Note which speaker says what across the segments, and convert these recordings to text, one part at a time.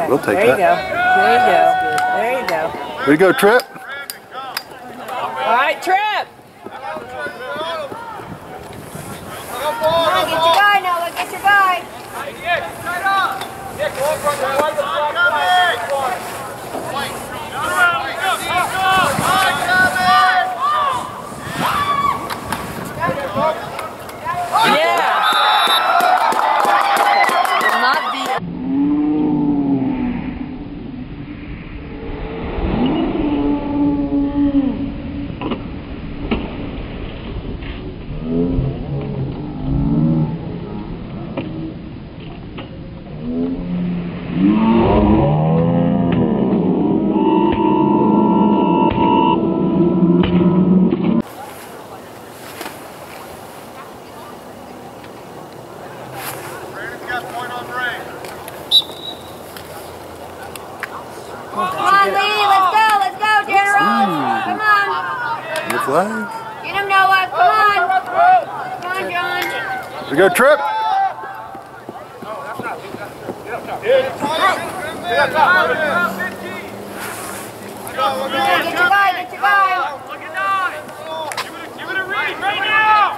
Speaker 1: We'll take
Speaker 2: that.
Speaker 1: There you go. There you go.
Speaker 2: There you go, Trip.
Speaker 1: All right, Trip.
Speaker 3: Come on, get your guy, Noah. Get your guy.
Speaker 1: Yeah. Will not be.
Speaker 3: Come on, Lee. Let's go, General. Come on.
Speaker 2: Your flag.
Speaker 3: Get him, Noah. Come on. Come on, John.
Speaker 2: There you go, Trip.
Speaker 3: Get your guy. Get your guy.
Speaker 4: Give it a read right now.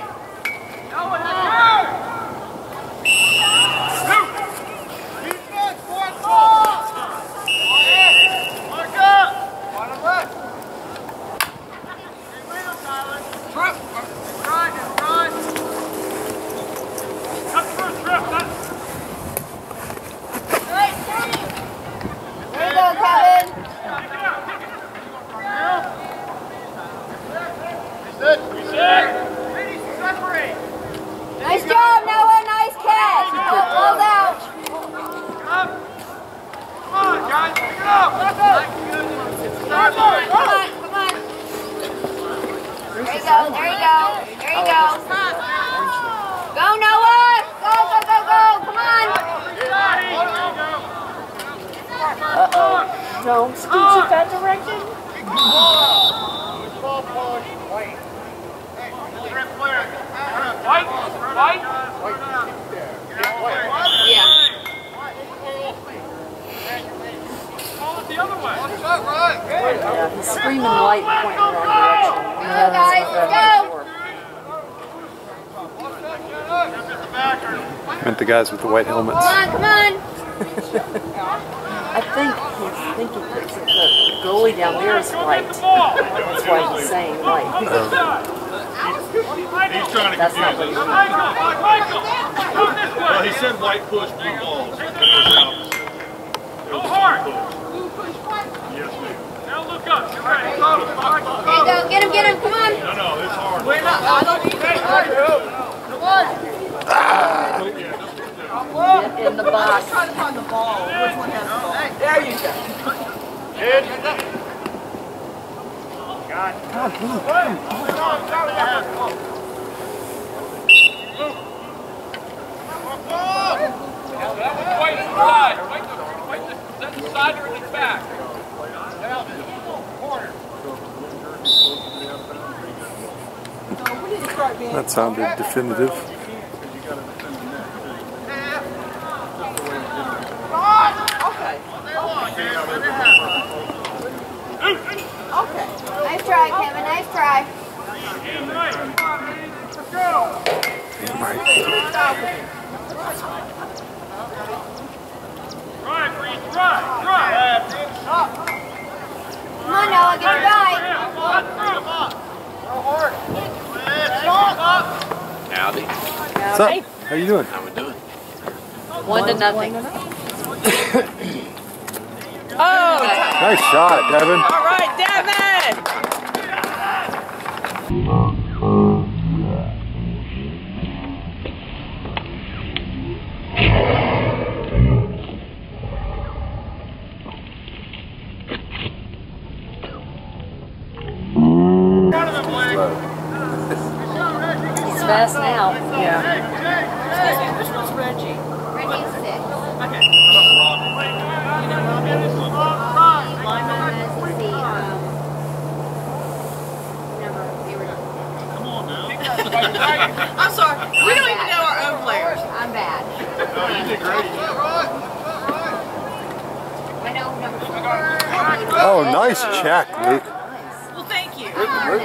Speaker 3: There you go, Kevin. Nice job, Noah. Nice catch. Close out.
Speaker 4: Come on, guys, pick it up.
Speaker 3: Come on. There you go. Go, Noah. Go. Come on.
Speaker 1: No, scooch it that direction.
Speaker 4: White.
Speaker 3: Yeah.
Speaker 4: Call it the other way.
Speaker 1: Yeah, he's screaming white and pointing the wrong direction.
Speaker 3: Go, guys. Let's go.
Speaker 2: Meant the guys with the white helmets.
Speaker 3: Come on.
Speaker 1: I think he's thinking that the goalie down there is white. That's why he's saying white.
Speaker 4: He's trying to
Speaker 1: That's not
Speaker 4: confuse
Speaker 1: what
Speaker 4: us. Michael, come this way.
Speaker 5: Well, he said white push, blue balls.
Speaker 4: Go hard.
Speaker 5: Yes, ma'am.
Speaker 4: Now look up. Get ready.
Speaker 3: There you go. Get him. Come on.
Speaker 5: No, it's hard.
Speaker 1: Get in the box.
Speaker 6: Trying to find the ball. Which one has the ball? There you go.
Speaker 4: That was quite inside. That's the side or the back.
Speaker 2: That sounded definitive.
Speaker 3: Okay. Nice try, Kevin. Nice try.
Speaker 4: Let's go. Right, Breeze. Right.
Speaker 3: Come on, Noah. Get your guy.
Speaker 7: Howdy.
Speaker 2: What's up? How you doing?
Speaker 7: How we doing?
Speaker 1: 1-0.
Speaker 2: Oh! Nice shot, Devin.
Speaker 1: All right, Devin! He's fast now. Yeah.
Speaker 6: Which one's Reggie?
Speaker 3: Reggie's 6.
Speaker 6: I'm sorry. We don't even know our own players.
Speaker 3: I'm bad.
Speaker 5: No, you did great.
Speaker 2: Oh, nice check, Luke.
Speaker 6: Well, thank you.
Speaker 1: Somebody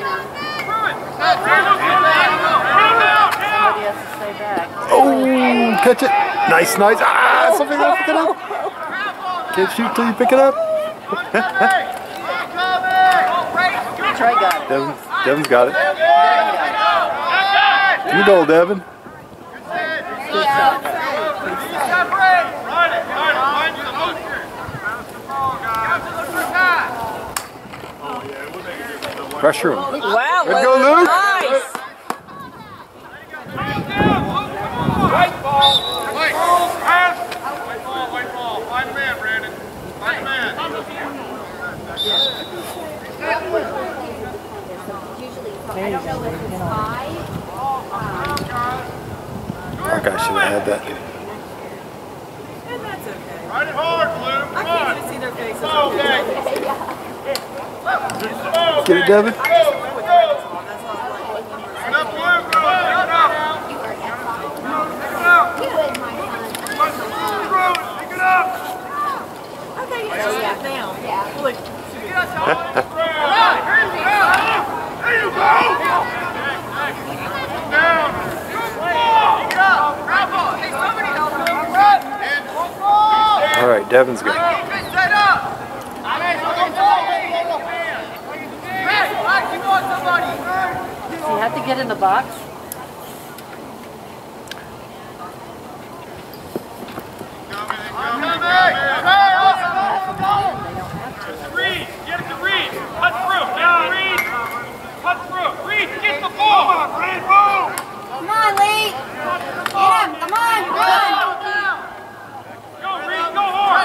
Speaker 1: has to stay back.
Speaker 2: Oh, catch it. Nice, nice. Ah, something else, pick it up. Can't shoot till you pick it up.
Speaker 1: Trey got it.
Speaker 2: Devin's got it. You go, Devin.
Speaker 1: Good shot.
Speaker 2: Pressure him.
Speaker 6: Wow.
Speaker 2: Good go, Luke.
Speaker 6: Nice.
Speaker 4: White ball. White ball. White ball. Find a man, Brandon. Find a man.
Speaker 2: Mark, I should have had that.
Speaker 6: And that's okay.
Speaker 5: Ride it hard, Blue.
Speaker 6: I can't even see their faces.
Speaker 2: Get it, Devin.
Speaker 6: I just went with baseball. That's all I like.
Speaker 5: Get up, Blue. Go. Pick it up. Pick it up.
Speaker 6: I thought you just sat down. Yeah. Like,
Speaker 5: There you go. Down.
Speaker 2: All right, Devin's good.
Speaker 1: Does he have to get in the box?
Speaker 4: Reed, get it to Reed. Cut through. Down, Reed. Cut through. Reed, get the ball. Come on, Reed, move.
Speaker 3: Come on, Lee. Get him. Come on. Come on.
Speaker 4: Go, Reed, go hard.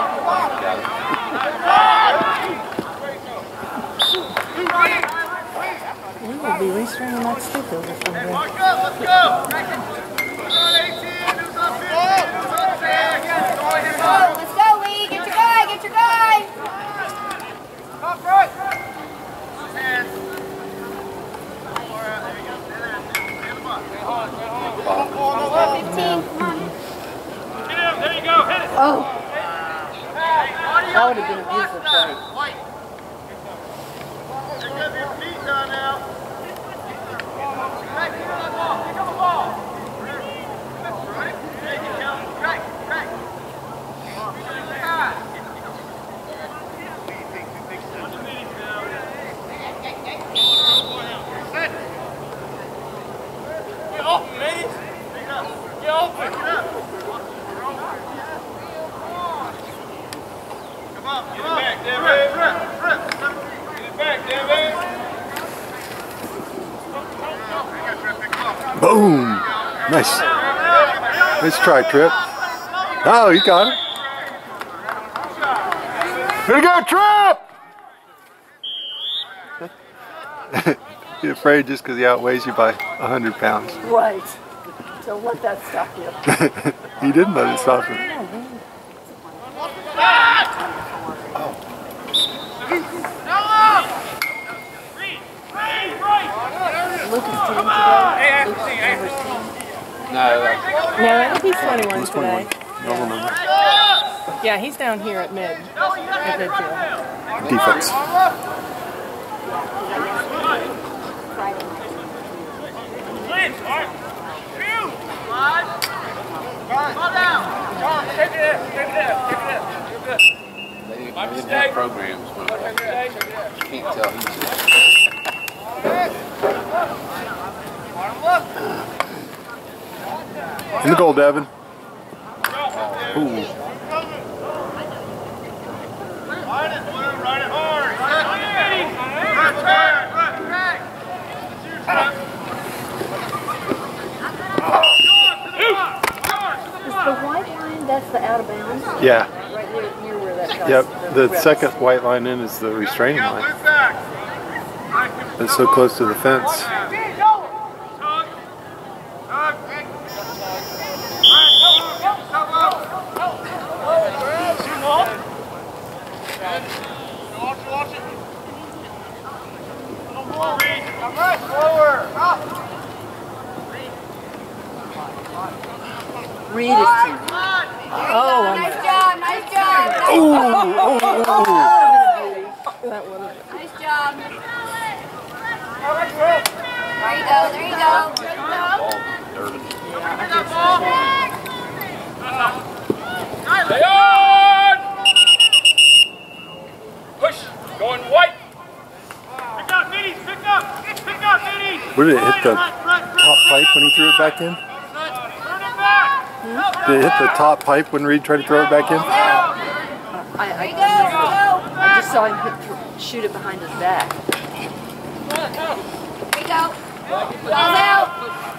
Speaker 1: We will be restringing that stick over from there.
Speaker 5: Let's go.
Speaker 3: Let's go, Lee. Get your guy. Get your guy.
Speaker 5: Top right.
Speaker 3: 15. Come on.
Speaker 4: Get him. There you go. Hit it.
Speaker 1: Oh! That would have been a beautiful play.
Speaker 5: There's going to be a feet down now.
Speaker 4: Get open, ladies. Get open.
Speaker 5: Come on,
Speaker 4: Get it back, David. Get it back, David.
Speaker 2: Boom. Nice. Nice try, Trip. Oh, you got it. Here you go, Trip! You're afraid just because he outweighs you by 100 pounds.
Speaker 1: Right. Don't let that stop you.
Speaker 2: He didn't let it stop him.
Speaker 1: Lucas team today. Lucas number team.
Speaker 6: no, I think he's 21
Speaker 2: He's
Speaker 6: today.
Speaker 2: 21. Normal number.
Speaker 6: Yeah, he's down here at mid. At midfield.
Speaker 2: Defense.
Speaker 4: Lynch, all right. Shoot. Fall down. Take it out. Take it out. Take it out. You're good. My
Speaker 7: They didn't
Speaker 4: mistake.
Speaker 7: have programs when
Speaker 4: My mistake.
Speaker 7: you can't tell he's
Speaker 2: In the goal, Devin. Ooh.
Speaker 5: Ride it, Blue. Ride it hard.
Speaker 1: Is the white line, that's the out of bounds?
Speaker 2: Yeah.
Speaker 1: Right near where that guy's.
Speaker 2: Yep. The second white line in is the restraining line. It's so close to the fence.
Speaker 1: Reed is team.
Speaker 6: Oh,
Speaker 3: Nice job. Nice job.
Speaker 6: That would have
Speaker 3: Nice job. There you go, there you go.
Speaker 4: Stay on! Push! Going white! Pick up, Minnies! Pick up! Pick up, Minnies!
Speaker 2: Where did it hit the top pipe when he threw it back in?
Speaker 4: Turn it back!
Speaker 2: Did it hit the top pipe when Reed tried to throw it back in?
Speaker 1: I just saw him shoot it behind his back.
Speaker 3: There you go. Ball's out.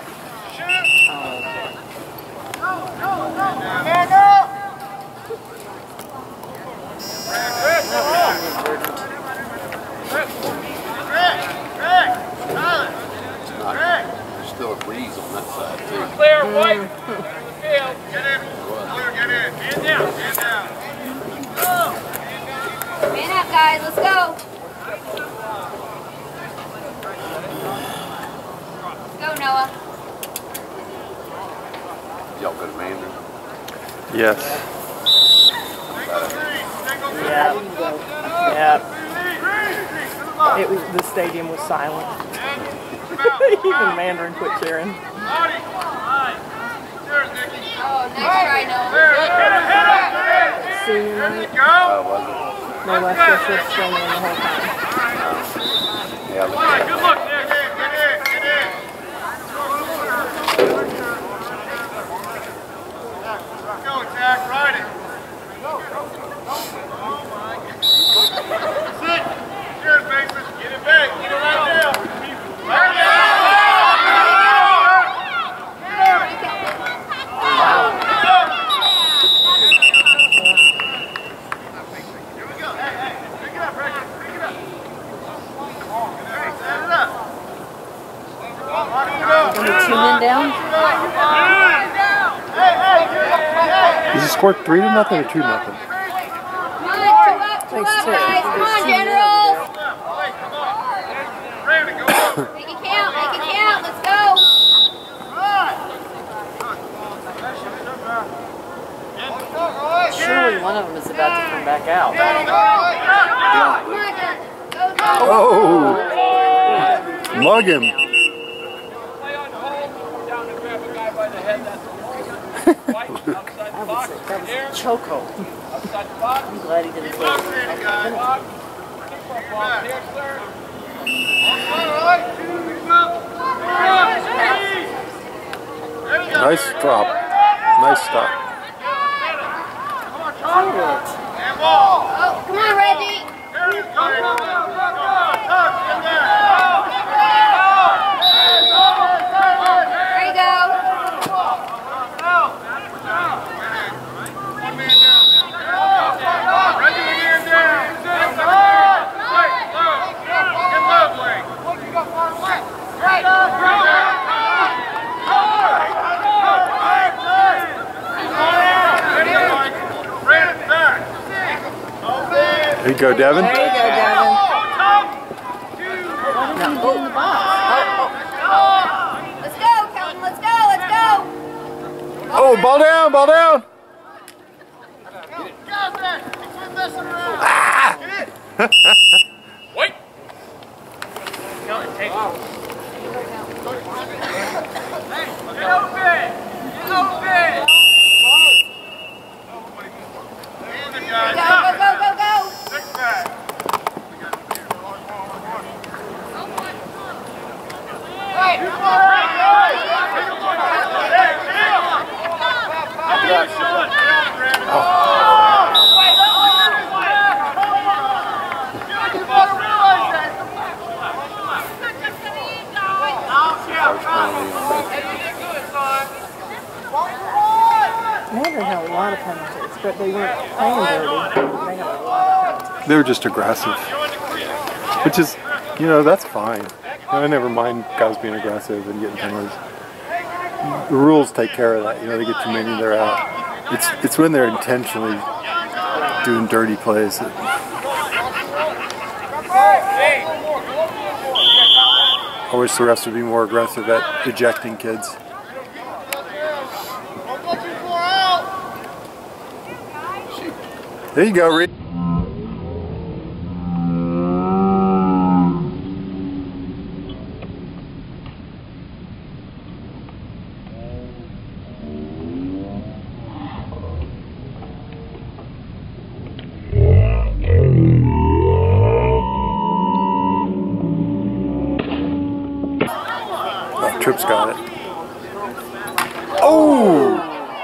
Speaker 5: Man up!
Speaker 7: There's still a breeze on that side too.
Speaker 4: Clear, white! Field.
Speaker 5: Get in. Clear, get in.
Speaker 4: Hand down.
Speaker 5: Hand down.
Speaker 3: Man up, guys. Let's go. Let's go, Noah.
Speaker 7: Y'all go to Mandarin.
Speaker 2: Yes.
Speaker 6: Yeah. Yeah. It was, the stadium was silent. Even Mandarin quit cheering.
Speaker 5: Cheers, Nicky.
Speaker 3: Oh, nice try, Noah.
Speaker 6: Senior night,
Speaker 5: Go.
Speaker 6: no less than just swinging the whole time.
Speaker 7: Yeah,
Speaker 4: All right, good look, Nick.
Speaker 5: Get in. Get in. Go, Jack. Ride it. Sit. Cheers, Mason. Get it back. Get it right now. Right now. Here we go. Hey, pick it up, Rick. Pick it up. Set it up.
Speaker 1: Two men down?
Speaker 2: Does he score 3-0 or 2-0?
Speaker 3: Come on, two up, guys. Come on, General.
Speaker 5: Randy, go.
Speaker 3: Make it count, make it count. Let's go.
Speaker 1: Surely one of them is about to come back out.
Speaker 3: Come on, guys. Go, go.
Speaker 2: Oh! Mug him.
Speaker 4: Play on hold. Down and grab a guy by the head. That's white. Outside the box.
Speaker 1: That
Speaker 4: Here.
Speaker 1: was Choco.
Speaker 4: Outside the box.
Speaker 1: I'm glad he didn't play.
Speaker 4: Box. Football. Here, sir.
Speaker 2: Nice drop. Nice stop.
Speaker 5: And ball.
Speaker 3: Oh, come on, Reggie.
Speaker 5: There it is, Cody. Come on, Tuck, get there.
Speaker 3: There you go.
Speaker 5: One man down. Reggie, man down. Wait, low. Get low, Blake. Bring it back.
Speaker 2: There you go, Devin.
Speaker 6: There you go, Devin.
Speaker 3: Let's go, Kelton. Let's go, let's go.
Speaker 2: Oh, ball down, ball down.
Speaker 4: Wait. Get open. Get open.
Speaker 3: Go, go, go, go, go.
Speaker 5: Six back.
Speaker 6: Mandarin had a lot of penalties, but they weren't playing dirty. They had a lot of penalties.
Speaker 2: They were just aggressive. Which is, you know, that's fine. I never mind guys being aggressive and getting penalties. The rules take care of that. You know, they get too many, they're out. It's when they're intentionally doing dirty plays. I wish the refs would be more aggressive at ejecting kids. There you go, Reed. Oh, Tripp's got it. Oh!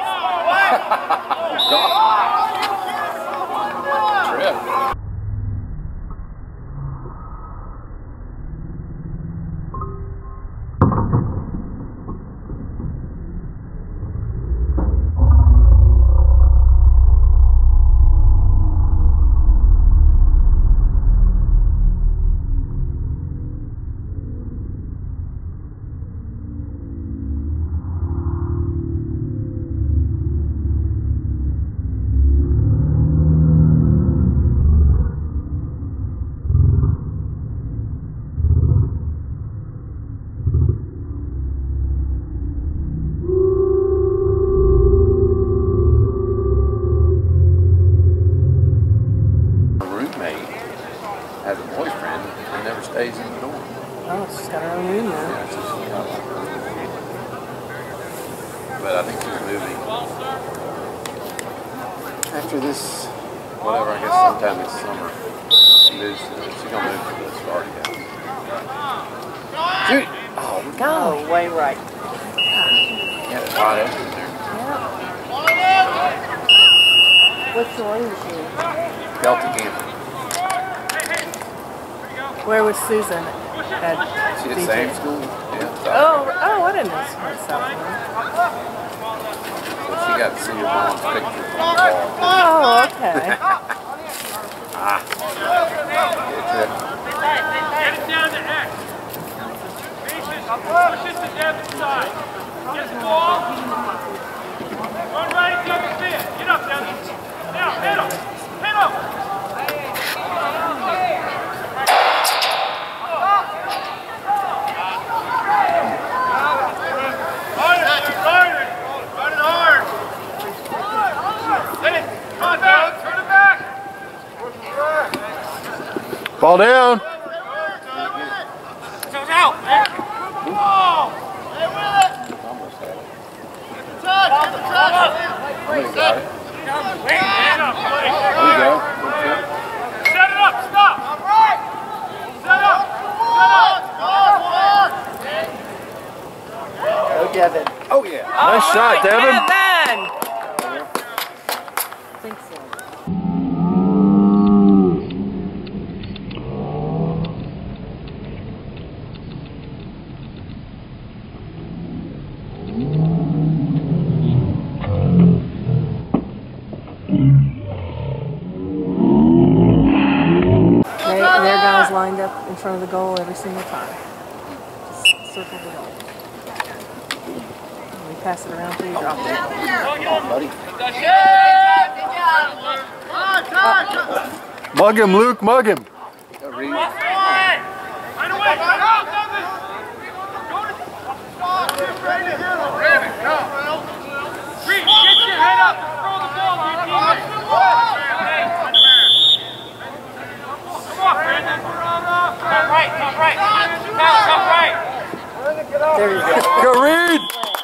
Speaker 7: Has a boyfriend and never stays in the dorm.
Speaker 6: Oh, she's got her own room now.
Speaker 7: Yeah, so she's got like her own room. But I think she's moving after this, whatever, I guess sometime this summer. She moves to, she's gonna move to the Starty house. Shoot! Oh,
Speaker 1: Oh, way right.
Speaker 7: yeah, it's hot out in there.
Speaker 1: What's the one machine?
Speaker 7: Delta Camper.
Speaker 6: Where was Susan? At
Speaker 7: She at
Speaker 6: BG?
Speaker 7: same school? Yeah.
Speaker 6: Oh, I didn't know she went south.
Speaker 7: So she got to see her mom's picture from the wall.
Speaker 6: Oh, okay.
Speaker 4: Get it down to X. Pieces, push it to Devon's side. Get the ball. Run right into the field. Get up, Devon. Now, hit him. Hit him.
Speaker 2: Ball down.
Speaker 4: Set it up, stop! Set up!
Speaker 1: Go, Devin.
Speaker 7: Oh, yeah.
Speaker 2: Nice shot, Devin.
Speaker 6: Devin!
Speaker 1: I think so.
Speaker 6: Their guys lined up in front of the goal every single time. Just circle the goal. And we pass it around till you drop it.
Speaker 2: Mug him, Luke, mug him.
Speaker 4: Reed, get your head up and throw the ball to your teammates. Come on, Brandon. Come right, come right. Come right.
Speaker 1: There you go.
Speaker 2: Go, Reed.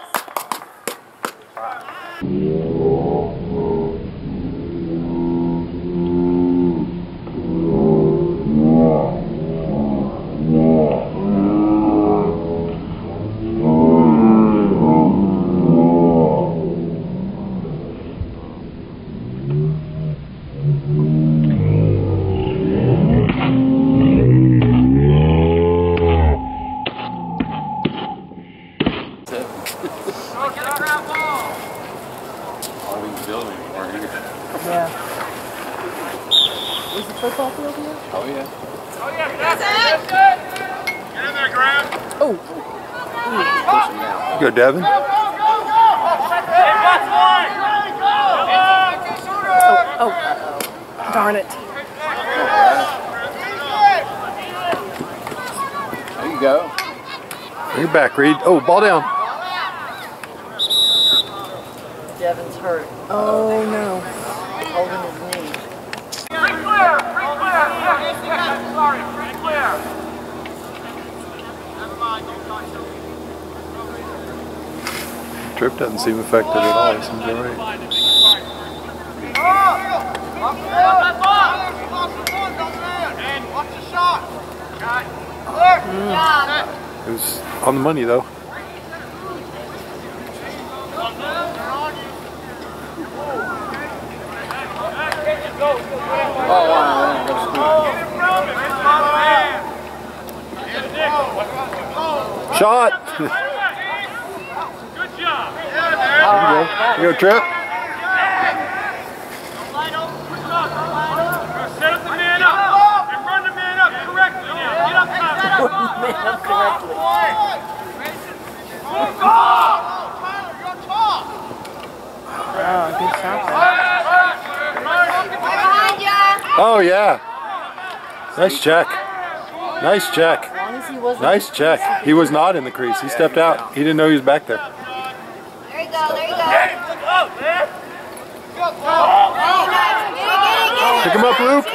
Speaker 7: All these buildings weren't here.
Speaker 6: Yeah. Is the football field here?
Speaker 7: Oh, yeah.
Speaker 4: That's it. Get in there, Graham.
Speaker 6: Oh.
Speaker 7: Push them down.
Speaker 2: Go, Devin.
Speaker 4: Hey, that's line.
Speaker 6: Oh. Darn it.
Speaker 7: There you go.
Speaker 2: Bring it back, Reed. Oh, ball down.
Speaker 1: Devin's hurt.
Speaker 6: Oh, no.
Speaker 1: Holding his knee.
Speaker 2: Trip doesn't seem affected at all. He seems all right. It was on the money though. Shot!
Speaker 4: Good job.
Speaker 2: You go, Trip.
Speaker 4: Set up the man up and run the man up correctly now. Get up top.
Speaker 6: Oh, good shot
Speaker 3: Behind ya.
Speaker 2: Oh yeah. Nice check. Nice check.
Speaker 1: As long as he wasn't
Speaker 2: Nice check. He was not in the crease. He stepped out. He didn't know he was back there.
Speaker 3: There you go, there you go.
Speaker 2: Pick him up, Luke.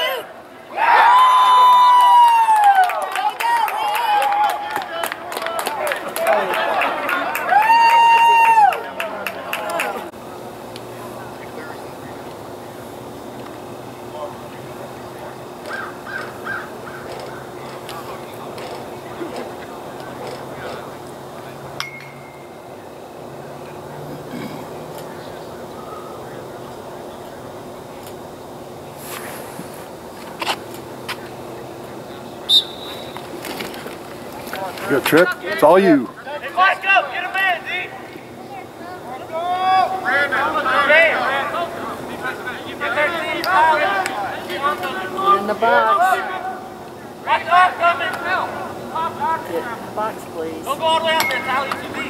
Speaker 2: Good Trip. It's all you.
Speaker 4: Hey, Mike, go. Get a man, D.
Speaker 1: Get in the box.
Speaker 4: Right up, coming.
Speaker 1: Get in the box, please.
Speaker 4: Don't go all the way out there, Tyler. You too deep.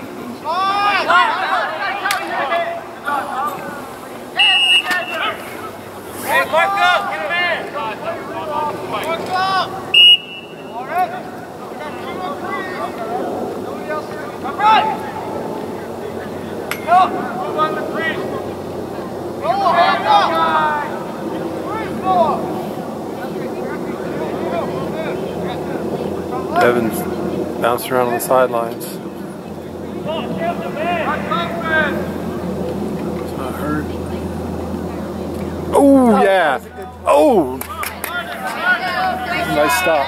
Speaker 4: Hey, Mark up. Get a man. Mark up. All right. All right. Go. Move on the crease. Go ahead, go.
Speaker 2: Evan's bouncing around on the sidelines. He's not hurt. Oh yeah. Oh. Nice stop.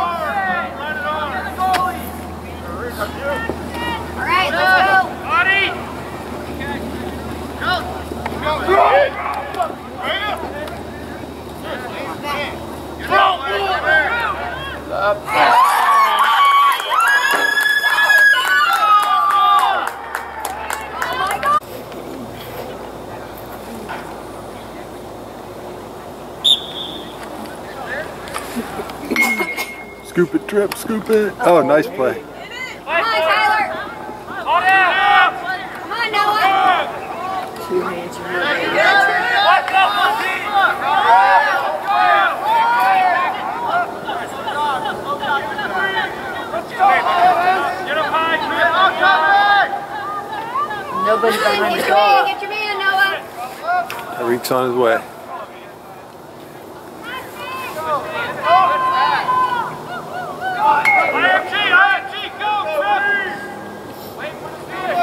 Speaker 3: All right, let's go.
Speaker 2: Scoop it, Trip, scoop it. Oh, nice play.
Speaker 3: Come on, Tyler. Come on, Noah.
Speaker 1: 2 hands, you know. Nobody behind the goal.
Speaker 3: Get your man, Noah.
Speaker 2: Tariq's on his way.
Speaker 4: IMG, go, Trevor! Wait for the fish.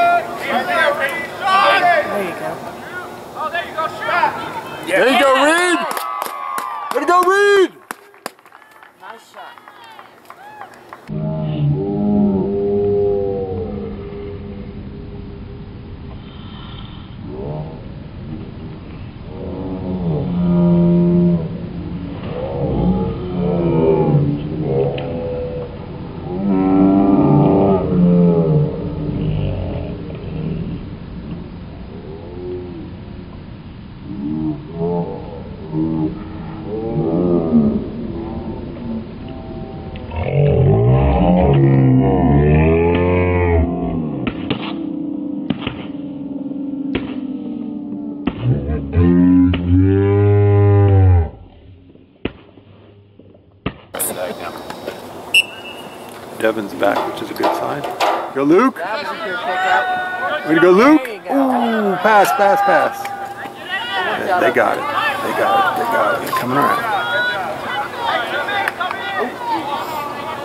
Speaker 6: There you go.
Speaker 4: Oh, there you go, shoot!
Speaker 2: There you go, Reed! Way to go, Reed!
Speaker 1: Nice shot.
Speaker 2: Devin's back, which is a good sign. Go, Luke.
Speaker 1: That was a good pickup.
Speaker 2: Way to go, Luke.
Speaker 1: There you go.
Speaker 2: Ooh, pass, pass, pass. They got it. They got it. They got it. They're coming around.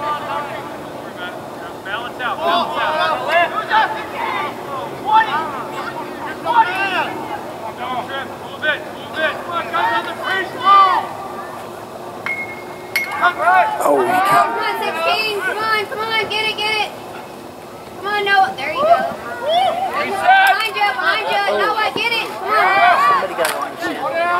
Speaker 4: Balance out, balance out.
Speaker 2: Oh, he can't.
Speaker 3: Come on, 16. Come on, get it. Come on, Noah. There you go. Behind you. Noah, get it. Come on.
Speaker 1: Somebody got on the chin.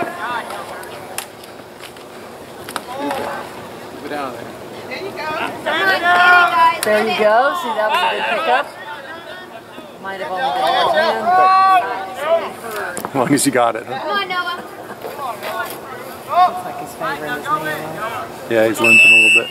Speaker 7: Go down there.
Speaker 3: Come on, get it, guys.
Speaker 1: There
Speaker 3: Get
Speaker 1: you
Speaker 3: it.
Speaker 1: go. See, that was a good pickup. Might have only been one hand, but
Speaker 2: As long as you got it, huh?
Speaker 3: Come on, Noah.
Speaker 6: Looks like he's favoring his knee.
Speaker 2: Yeah, he's limping a little bit.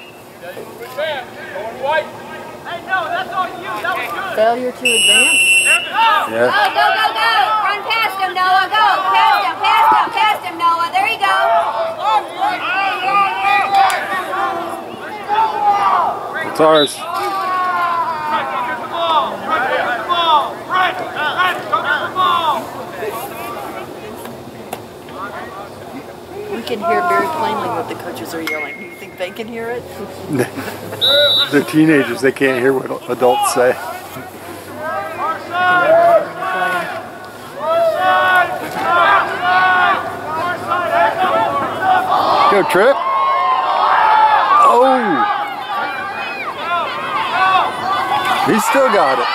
Speaker 4: Hey, no, that's all you. That was good.
Speaker 1: failure to advance.
Speaker 2: Yeah.
Speaker 3: Go. Run past him, Noah. Go. Past him, Noah. There you go.
Speaker 2: It's ours.
Speaker 1: We can hear very plainly what the coaches are yelling. Do you think they can hear it?
Speaker 2: They're teenagers. They can't hear what adults say. Go, Trip. Oh. He still got it.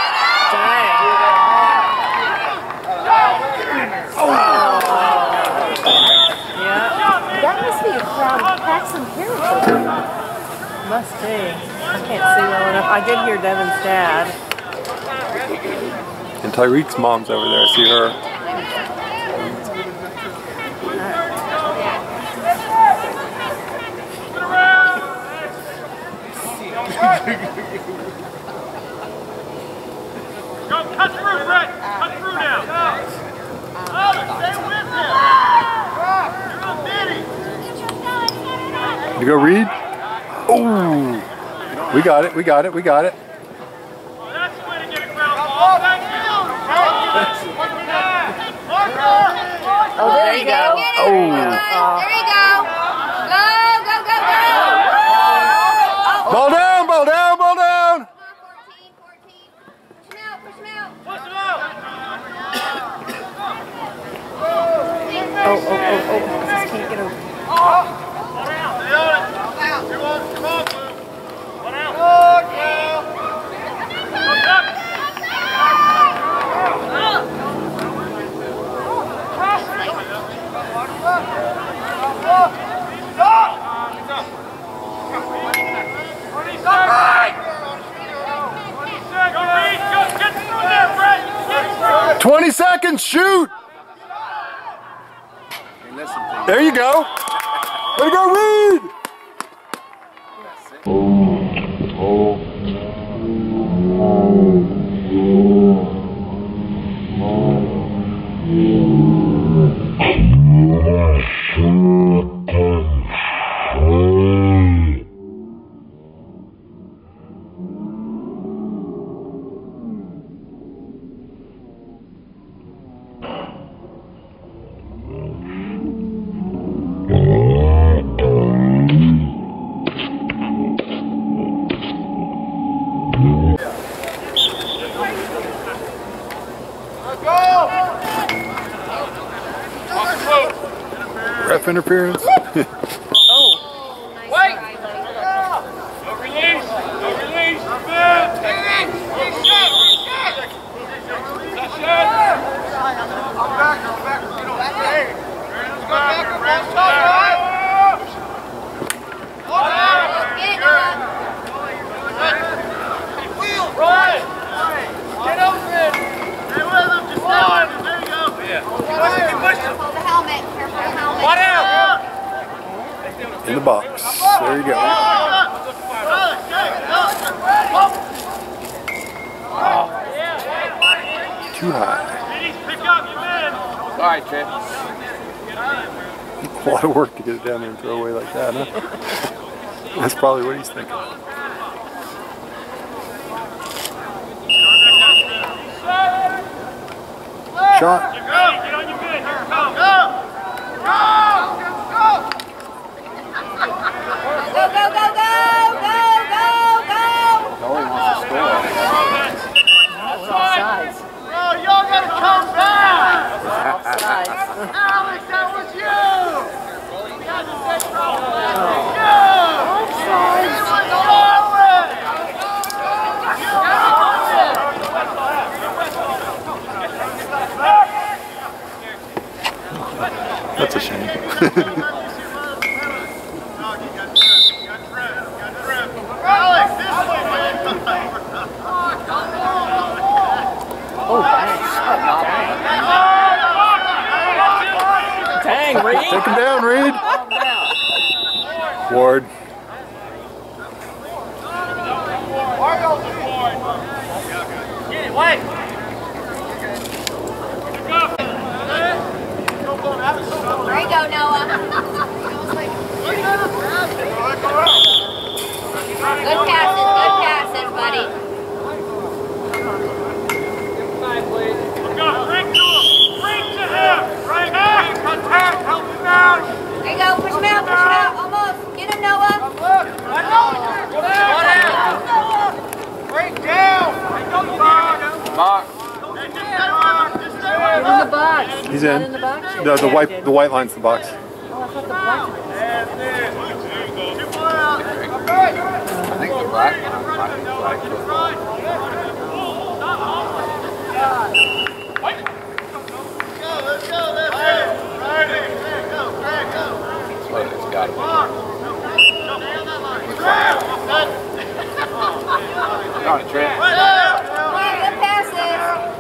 Speaker 1: That must be a crowd of Paxon parents over there.
Speaker 6: Must be. I can't see well enough. I did hear Devin's dad.
Speaker 2: And Tyreek's mom's over there. I see her.
Speaker 4: Go, cut through, Brett. Cut through now. Stay with him. You're a bitty.
Speaker 2: You go, Reed. Oh. We got it.
Speaker 4: Well, that's the way to get a ground ball. Thank you.
Speaker 1: Oh, there you go.
Speaker 2: Oh.
Speaker 3: There you go. Go.
Speaker 2: Ball down.
Speaker 3: 14. Push him out.
Speaker 4: Push him out.
Speaker 6: Oh. Just can't get over.
Speaker 4: Come on, Blue. One out. Get through there, Brett.
Speaker 2: 20 seconds. Shoot. There you go. Way to go, Reed. Ref interference.
Speaker 4: Wait! No release! Get open! Stay with him! Just stay with him! There you go! Push him!
Speaker 3: Careful of the helmet.
Speaker 4: One out!
Speaker 2: In the box. There you go. Too high.
Speaker 4: Pick up your man!
Speaker 7: All right, Trent.
Speaker 2: A lot of work to get it down there and throw away like that, huh? That's probably what he's thinking. Shot.
Speaker 4: Get on your man! Here it comes!
Speaker 3: Go.
Speaker 7: All he wants to score.
Speaker 1: Offsides.
Speaker 4: Oh, y'all gotta come back!
Speaker 1: Offsides.
Speaker 4: Alex, that was you! You!
Speaker 1: Oh, dang. Dang, Reed.
Speaker 2: Take him down, Reed. Ward.
Speaker 4: Get it, wait.
Speaker 3: There you go, Noah. Good passes, buddy.
Speaker 4: Bring to him. Right back. Contact. Help him out.
Speaker 3: There you go, push him out, almost. Get him, Noah.
Speaker 5: Break down.
Speaker 7: Box.
Speaker 1: In the box.
Speaker 2: He's
Speaker 1: not
Speaker 2: in.
Speaker 1: in the box yet.
Speaker 2: No, the white line's the box.
Speaker 1: Oh, I thought the black one.
Speaker 7: I think the black one might be flag football. But it's got to be. Got it, Trent.
Speaker 3: Good passes.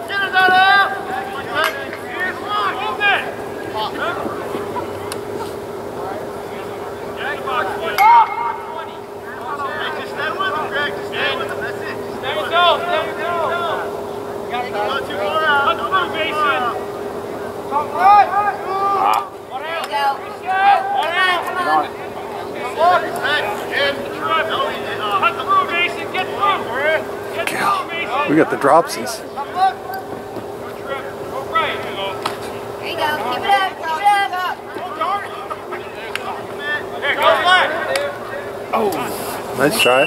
Speaker 3: There you go. Come on.
Speaker 2: We got the dropsies.
Speaker 3: There you go. Keep it up.
Speaker 2: Oh, nice try.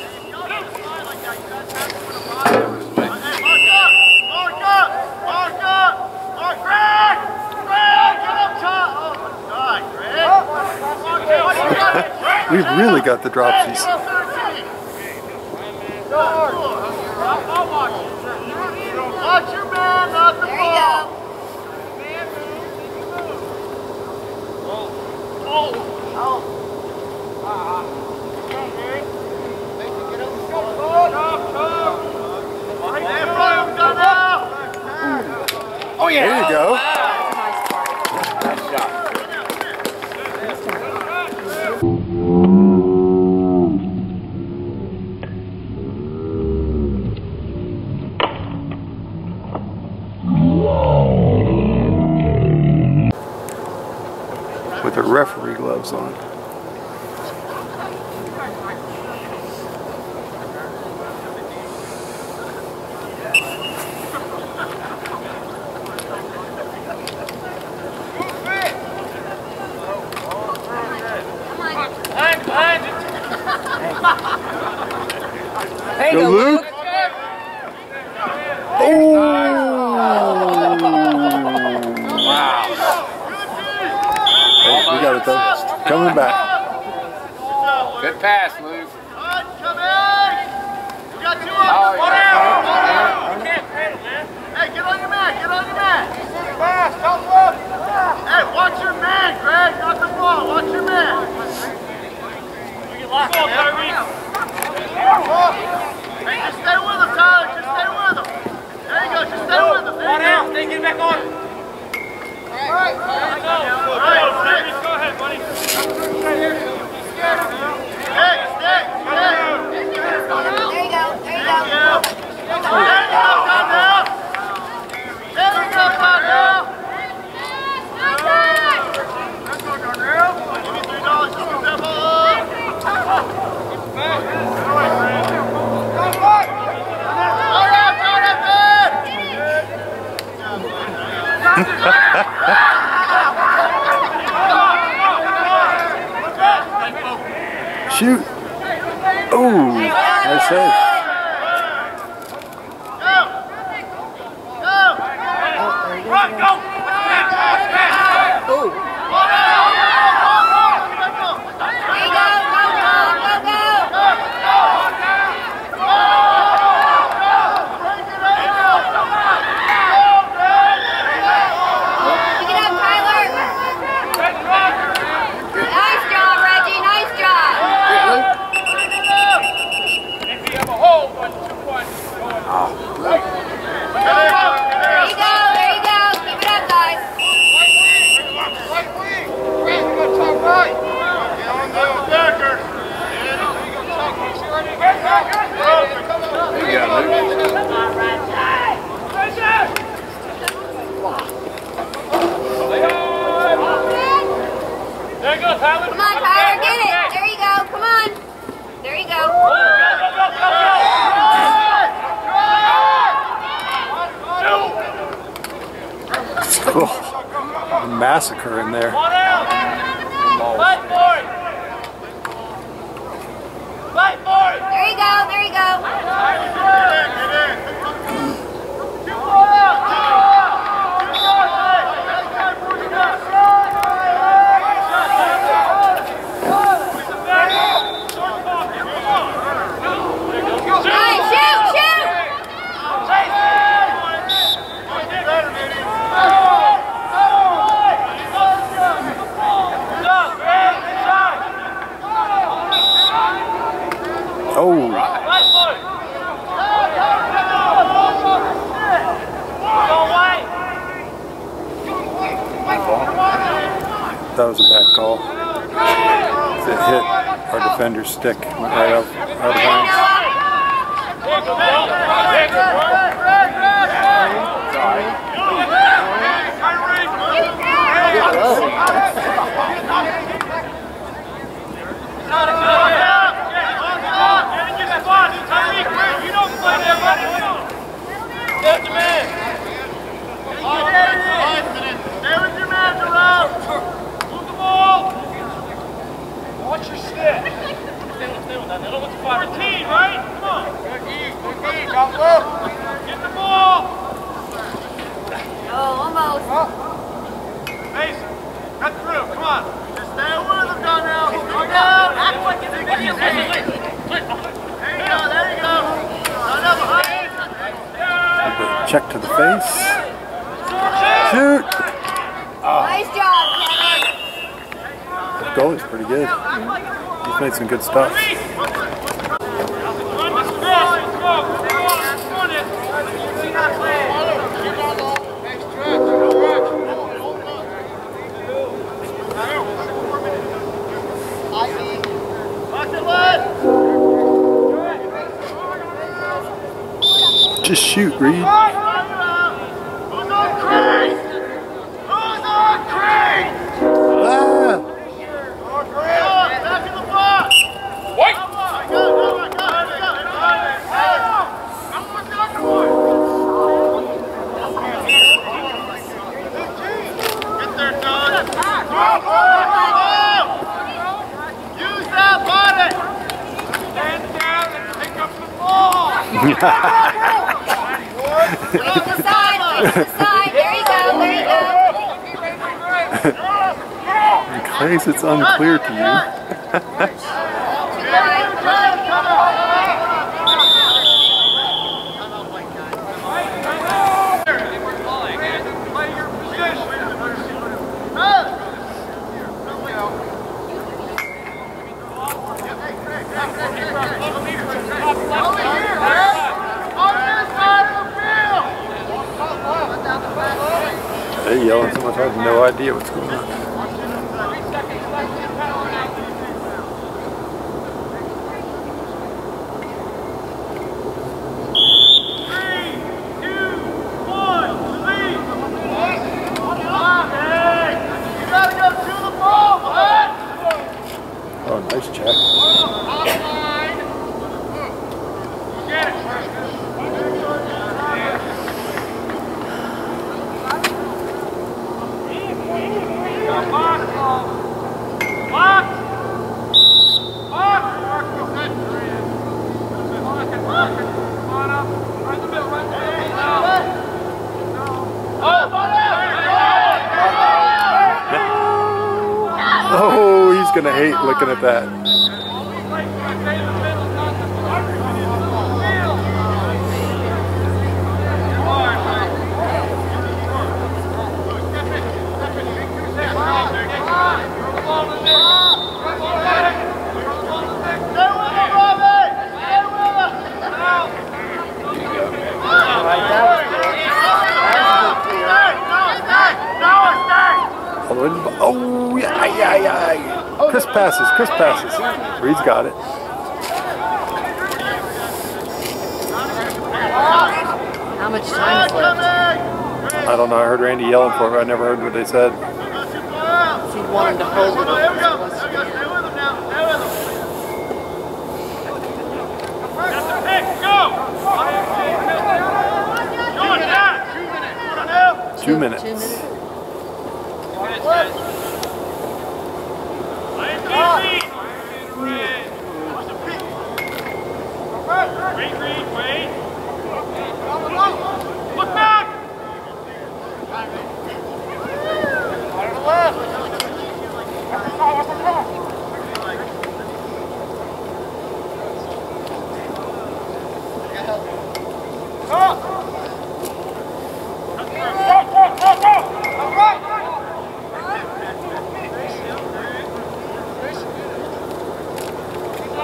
Speaker 2: We've really got the dropsies.
Speaker 5: Watch your man, not the
Speaker 3: There you
Speaker 5: ball.
Speaker 7: Oh yeah.
Speaker 2: There you go.
Speaker 7: Nice shot.
Speaker 2: With her referee gloves on.
Speaker 1: There you
Speaker 2: Go,
Speaker 1: go,
Speaker 2: Luke. Oh!
Speaker 7: Wow.
Speaker 2: Hey, we got it though. Coming back.
Speaker 7: Good pass, Luke.
Speaker 5: Hey, get on your man, Hey, watch your man, Greg, not the ball, watch your man. Hey, just stay with him, Tyler, just stay with him. There you go, just stay with him. There you go.
Speaker 4: Get back on.
Speaker 5: All right,
Speaker 4: Go ahead, buddy.
Speaker 5: Stick.
Speaker 3: There you go.
Speaker 2: Shoot. Oh, nice save.
Speaker 3: Nice job, Reggie. Nice job.
Speaker 2: massacre in there.
Speaker 4: Fight for it! Fight for it!
Speaker 3: There you go, there you go. Nice, shoot, shoot!
Speaker 2: Oh, that was a bad call. It hit our defender's stick, went right out of bounds.
Speaker 4: Watch your step. Stay with that. Little 14, right? Come on. Get the ball.
Speaker 3: Oh, almost.
Speaker 4: Mason, cut through. Come on. Just stay with him, Donnell. Go down. There you go. There you go. Donnell behind.
Speaker 2: Check to the face. Shoot!
Speaker 3: Nice job, Kevin.
Speaker 2: The goalie's pretty good. He's made some good stuff. Just shoot, Reed.
Speaker 4: Who's on Crane? Who's on Crane?
Speaker 2: Ah!
Speaker 4: Back in the box! Wait! Get there, Don! Use that body! Stand down and pick up the ball!
Speaker 3: Wait the side, there you go, there you go.
Speaker 2: In case it's unclear to you.
Speaker 4: Play your position!
Speaker 2: They yelling so much I have no idea what's going on. Oh, nice check. Oh, he's gonna hate looking at that. Oh, yeah. Chris passes. Reed's got it.
Speaker 1: How much time is left?
Speaker 2: I don't know. I heard Randy yelling for it, but I never heard what they said.
Speaker 1: He wanted to hold it.
Speaker 2: Two minutes.
Speaker 1: 2 minutes.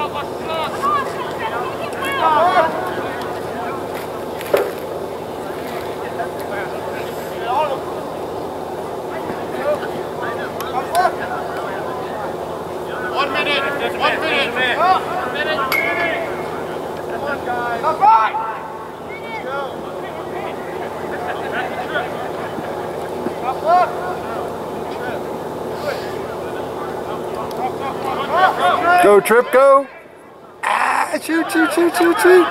Speaker 2: Go, Trip, go! Ah, shoot, shoot, shoot, shoot, shoot!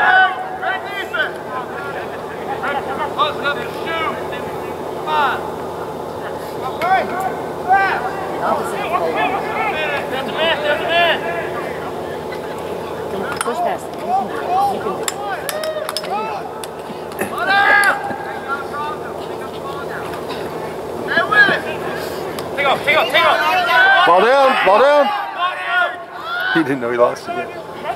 Speaker 1: Push past it. You can do it. You can do it.
Speaker 4: Take off, take off, take off.
Speaker 2: Ball down, ball down! He didn't know he lost it yet.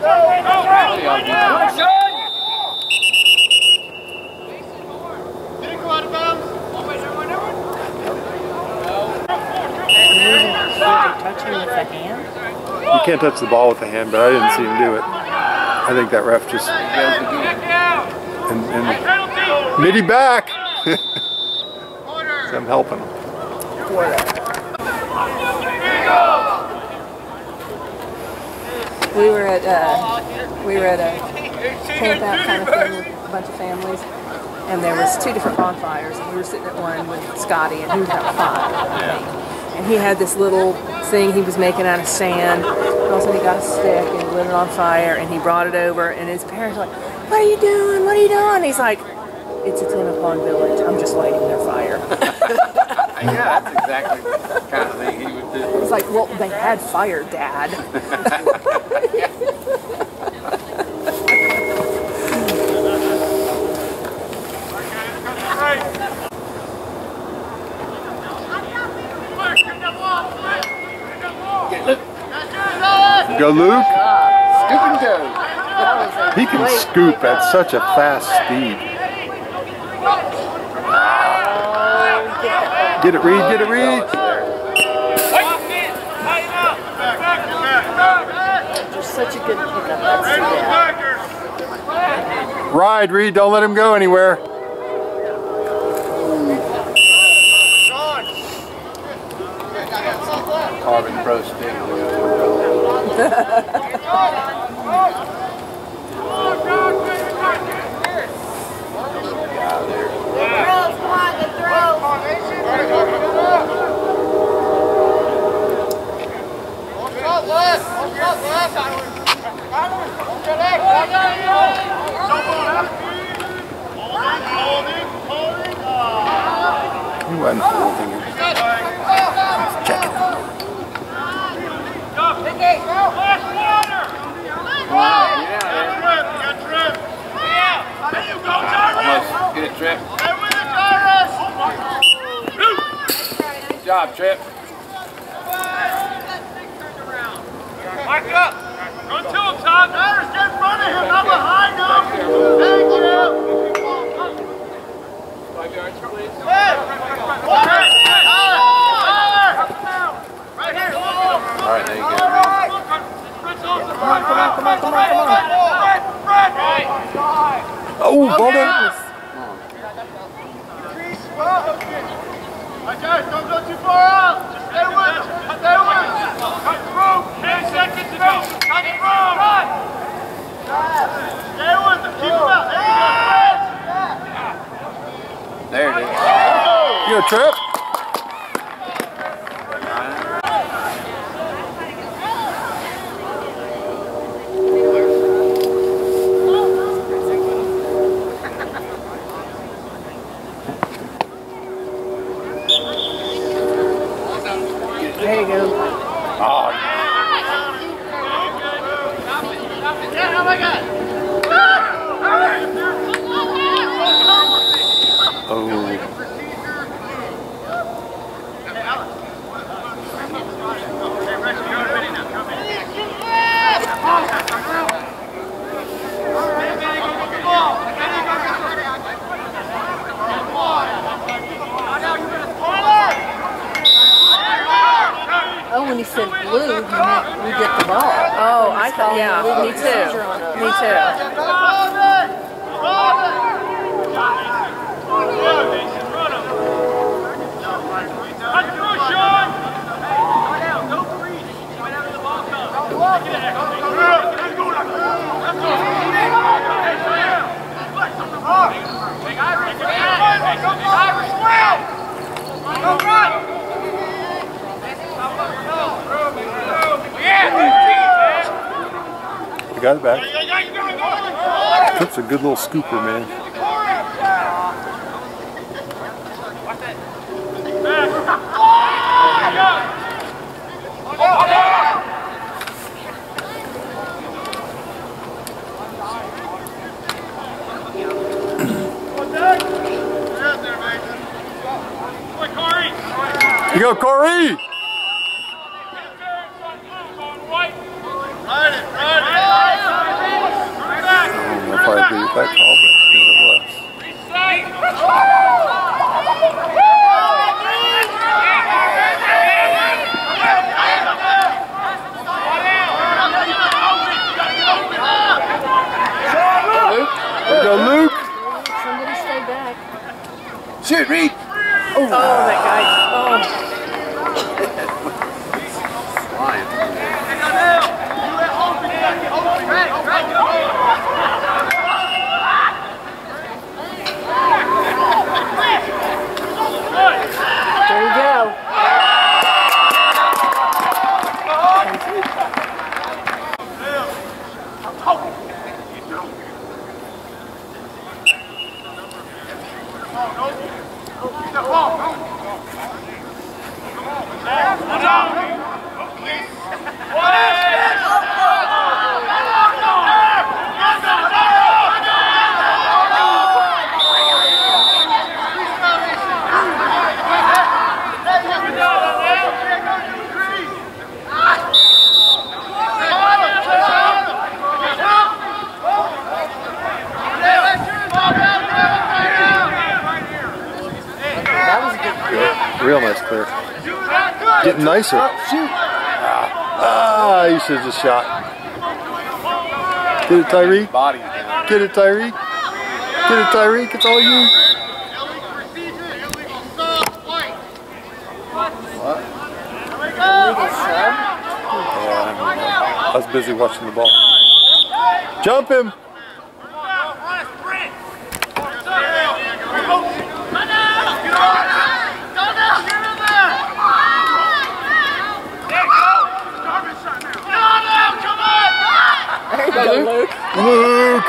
Speaker 1: Touching with the hand?
Speaker 2: You can't touch the ball with the hand, but I didn't see him do it. I think that ref just... And Mitty back! So I'm helping him.
Speaker 6: We were at a camp out kind of thing with a bunch of families, and there was 2 different bonfires, and we were sitting at one with Scotty, and he was about 5, I think. And he had this little thing he was making out of sand, and all of a sudden he got a stick and he lit it on fire, and he brought it over, and his parents were like, "What are you doing? What are you doing?" And he's like, "It's a Tenapon village. I'm just lighting their fire."
Speaker 7: Yeah, that's exactly the kind of thing he would do.
Speaker 6: It's like, well, they had fire, Dad.
Speaker 2: Go, Luke!
Speaker 7: Scoop and go.
Speaker 2: He can scoop at such a fast speed. Get it, Reed, get it, Reed!
Speaker 1: Just such a good pickup. That's too bad.
Speaker 2: Ride, Reed, don't let him go anywhere.
Speaker 7: Carbon Pro stick.
Speaker 2: He wasn't holding him. He's checking him.
Speaker 7: Almost. Get it, Trip. Good job, Trip.
Speaker 4: Mark up. Run to him, Todd. Matters, get in front of him, not behind him. Thank you. 5 yards, please.
Speaker 7: All right, there you go.
Speaker 2: Oh, ball down.
Speaker 4: Guys, don't go too far out. Just stay with him. Stay with him. Cut through. 10 seconds to go. Cut through. Stay with him. Keep him out. There you go.
Speaker 7: There it is.
Speaker 2: You go, Trip.
Speaker 6: There you go.
Speaker 2: Oh,
Speaker 1: Oh, when he said blue, he meant we get the ball.
Speaker 6: Oh, I thought, yeah, me too. Me too.
Speaker 2: You got it back. Tripp's a good little scooper, man. You go, Corey! I don't know if I agree with that call, but nevertheless. There you go, Luke!
Speaker 1: Somebody stay back.
Speaker 2: Shoot, Reed!
Speaker 6: Oh, that guy. Oh.
Speaker 1: There you go.
Speaker 2: Real nice clear. Getting nicer. Shoot! You should have just shot. Get it, Tyreek. Get it, Tyreek. Get it, Tyreek. It's all you. What? I was busy watching the ball. Jump him!
Speaker 6: There you go, Luke.
Speaker 2: Luke!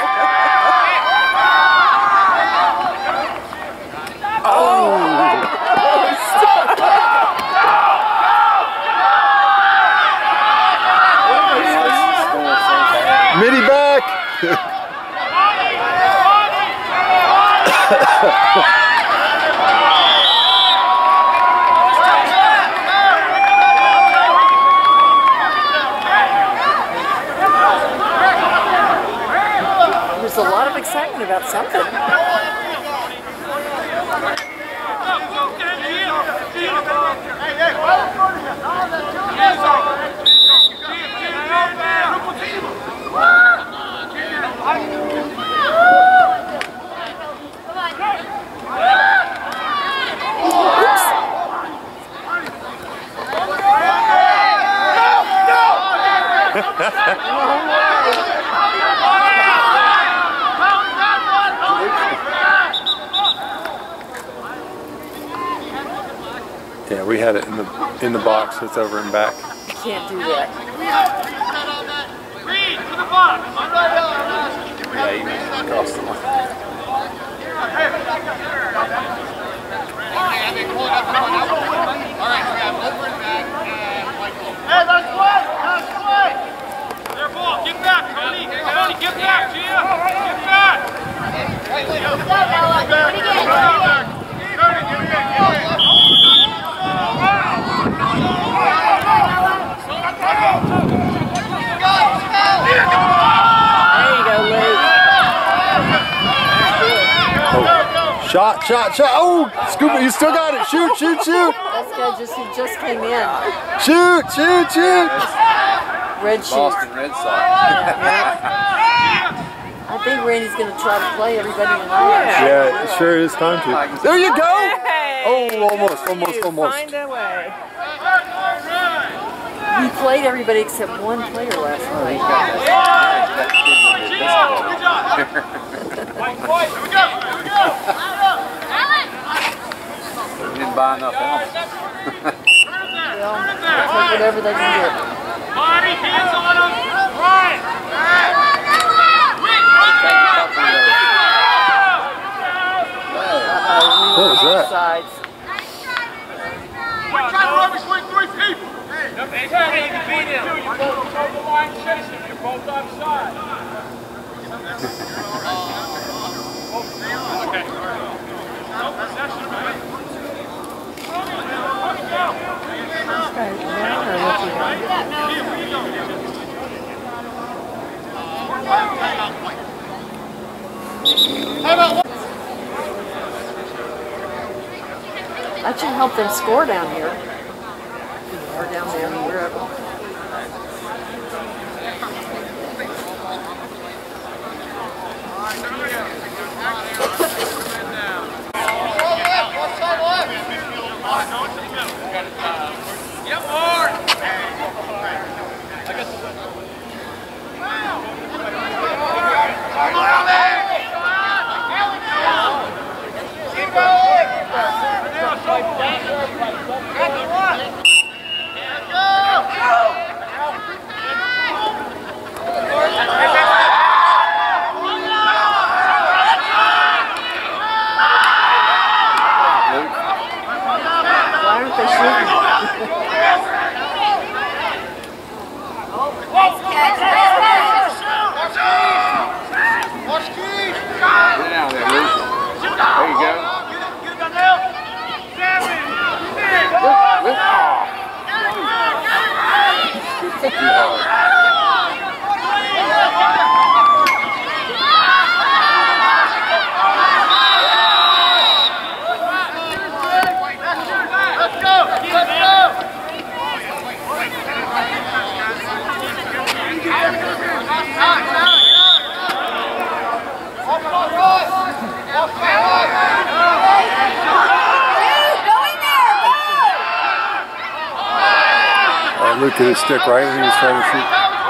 Speaker 2: Mitty back!
Speaker 1: There's a lot of excitement about something.
Speaker 2: Yeah, we had it in the box. It's over and back.
Speaker 1: You can't do that.
Speaker 7: Yeah, you can cross the line.
Speaker 4: Hey, that's what! There, ball. Get back, Tony. Tony, get back, Gia. Get back.
Speaker 1: There you go, Luke.
Speaker 2: Shot, shot, shot. Oh, scoop it. You still got it. Shoot, shoot, shoot.
Speaker 1: This guy just came in.
Speaker 2: Shoot, shoot, shoot.
Speaker 1: Red shoes.
Speaker 7: Boston Red Sox.
Speaker 1: I think Randy's going to try to play everybody tonight.
Speaker 2: Yeah, it sure is time to. There you go!
Speaker 6: Hey,
Speaker 2: Oh, almost.
Speaker 6: Find a way.
Speaker 1: We played everybody except one player last night.
Speaker 7: We didn't buy enough helmets.
Speaker 1: Well, take whatever they can get.
Speaker 4: Body, hands on him. Right.
Speaker 2: What was that?
Speaker 1: Sides.
Speaker 5: We're trying to run between 3 people.
Speaker 4: Anytime you can beat him. You both over the line chasing. You're both offside. Okay. No possession, right?
Speaker 1: That should help them score down here. Or down there, wherever.
Speaker 4: Yep, hard.
Speaker 1: Why aren't they shooting?
Speaker 7: Get out there, Luke. There you go.
Speaker 2: Luke hit his stick right when he was trying to shoot.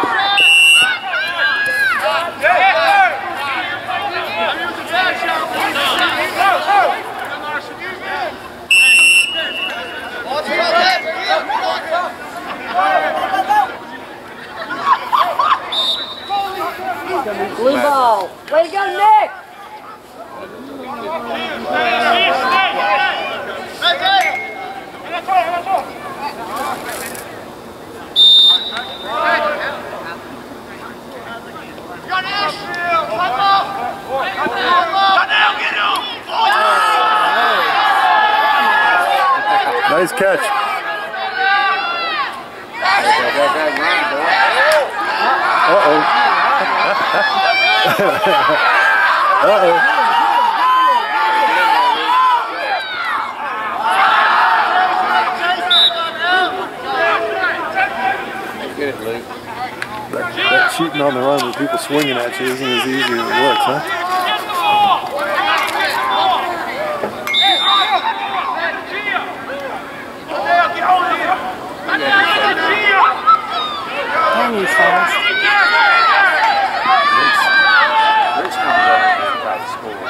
Speaker 1: Blue ball. Way to go, Nick!
Speaker 2: Nice catch. Uh-oh. Uh-oh.
Speaker 7: Get it, Luke.
Speaker 2: That shooting on the run with people swinging at you isn't as easy as it looks, huh?
Speaker 6: Dang, he's fast.
Speaker 7: Luke's coming over and try to score.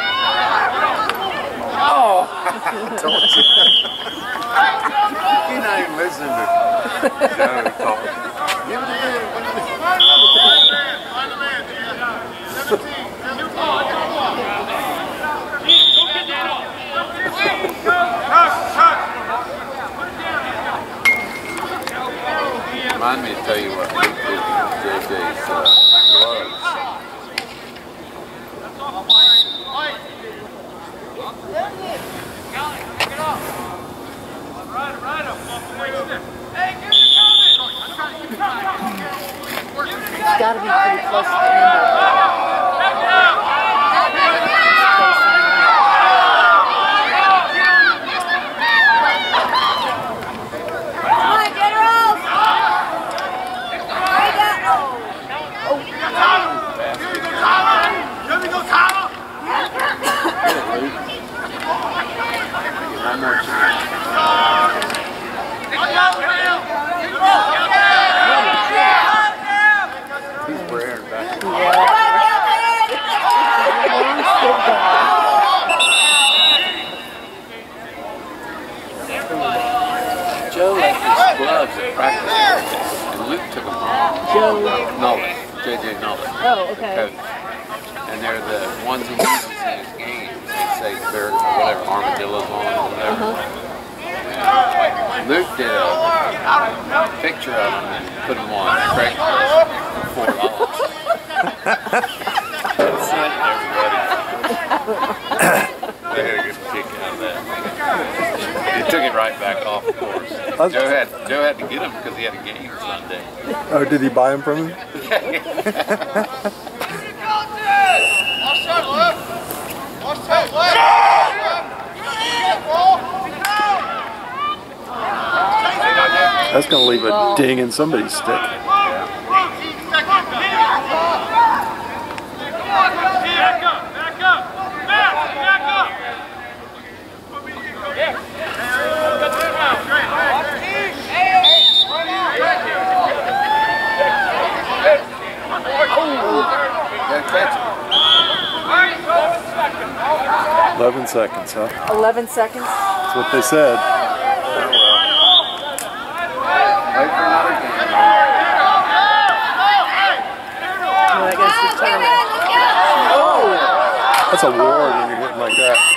Speaker 7: Oh! Told you. You're not even listening to Joe talking. Give it to him.
Speaker 5: Find the man, Jim. 17.
Speaker 7: Remind me to tell you what Luke did with JJ's gloves.
Speaker 1: It's got to be pretty close to the window.
Speaker 3: Come on, Generals! Hurry up!
Speaker 7: One more chance. He's rare back. Joe left his gloves at practice, and Luke took them home.
Speaker 6: Joe.
Speaker 7: Nolan, J.J. Nolan.
Speaker 6: Oh, okay.
Speaker 7: Coach. And they're the ones he uses in his games. They say they're whatever, armadillos on or whatever. Luke did a picture of them and put them on Craigslist for $4. Sent everybody. They had a good kick out of that. He took it right back off, of course. Joe had to get him because he had a game Sunday.
Speaker 2: Oh, did he buy them from him? That's going to leave a ding in somebody's stick.
Speaker 4: Back up! Back up! Back up!
Speaker 7: Catch
Speaker 2: 11 seconds, huh?
Speaker 6: 11 seconds.
Speaker 2: That's what they said.
Speaker 7: Wait for another game.
Speaker 6: Oh, I guess he's turning.
Speaker 2: That's a ward when you're hitting like that.